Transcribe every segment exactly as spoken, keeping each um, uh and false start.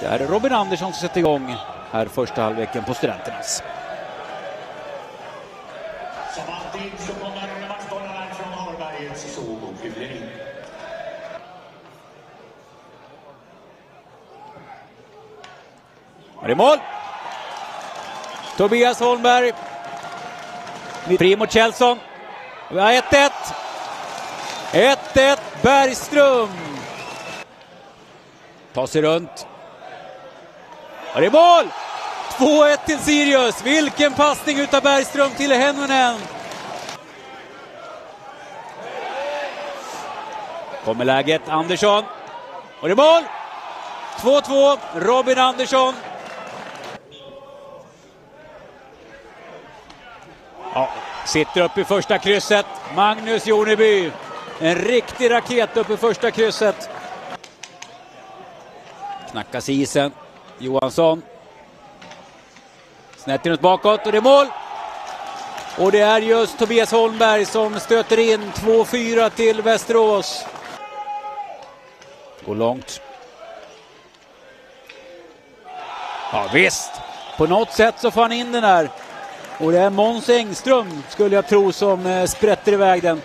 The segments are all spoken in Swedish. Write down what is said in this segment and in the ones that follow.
Det är Robin Andersson som sätter igång här första halvleken på Studenternas. Som alltid så kommer vaktbollarna från Harbergets såg och fyller in. Är det mål? Tobias Holmberg. Fri mot Kjellson. Vi har ett ett. ett ett Bergström. Tar sig runt. Och det är mål! två ett till Sirius. Vilken passning utav Bergström till Hennonen. Kommer läget, Andersson. Och det är mål! två två, Robin Andersson. Ja, sitter upp i första krysset. Magnus Joneby. En riktig raket upp i första krysset. Knackas i isen. Johansson. Snett inåt bakåt och det är mål. Och det är just Tobias Holmberg som stöter in två fyra till Västerås. Går långt. Ja visst. På något sätt så får han in den här. Och det är Måns Engström skulle jag tro som eh, sprätter iväg den.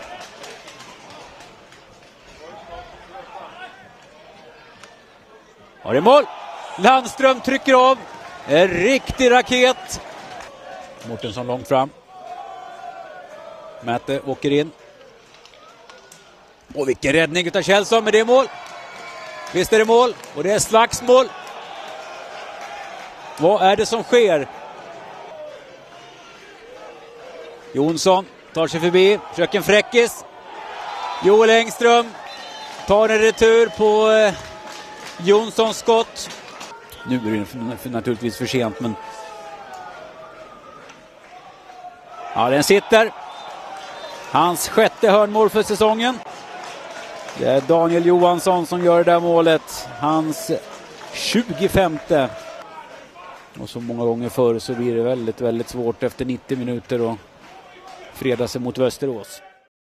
Ja, det är mål. Landström trycker av. En riktig raket. Mårtensson långt fram. Mäte åker in. Och vilken räddning utav Kjellson, men det är mål. Visst är det mål. Och det är slagsmål. Vad är det som sker? Jonsson tar sig förbi. Försöker en fräckis. Joel Engström tar en retur på eh, Jonssons skott. Nu är det naturligtvis för sent, men ja, den sitter. Hans sjätte hörnmål för säsongen. Det är Daniel Johansson som gör det där målet. Hans tjugofemte. Och så många gånger förr så blir det väldigt, väldigt svårt efter nittio minuter att freda sig mot Västerås.